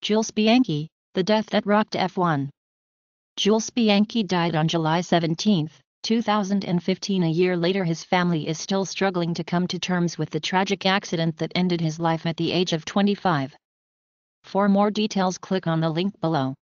Jules Bianchi, the death that rocked F1. Jules Bianchi died on July 17, 2015. A year later, his family is still struggling to come to terms with the tragic accident that ended his life at the age of 25. For more details, click on the link below.